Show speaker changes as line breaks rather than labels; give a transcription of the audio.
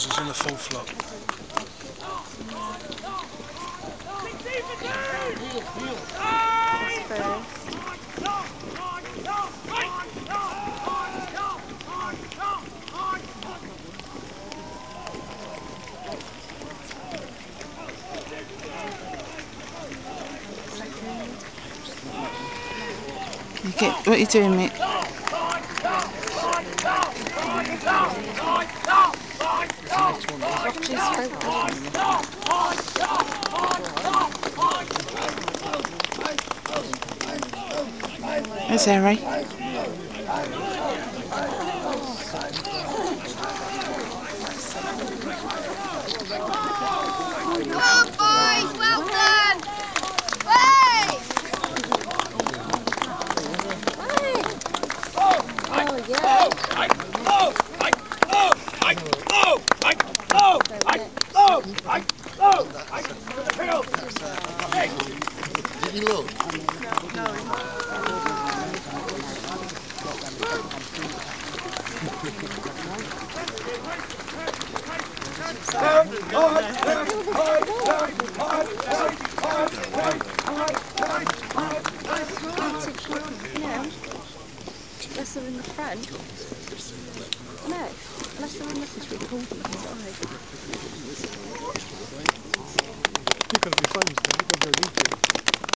yours is in the full flop.
What are you doing, mate? There's Harry.
Well, boys, well done! Hey!
Did you look?
Unless they're in the front. No, unless they're in the front.
You've got to be phones, you've got to go YouTube.